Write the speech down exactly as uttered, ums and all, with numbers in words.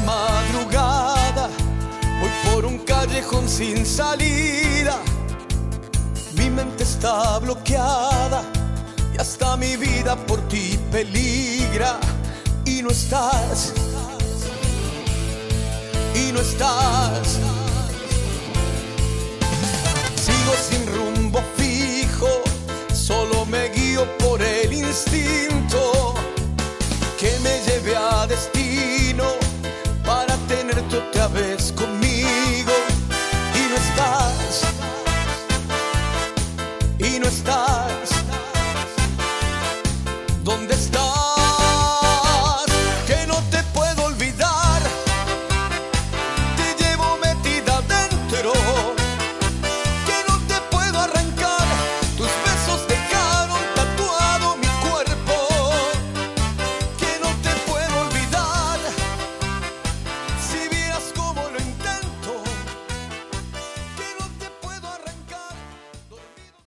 madrugada voy por un callejón sin salida. Mi mente está bloqueada y hasta mi vida por ti peligra. Y no estás, y no estás.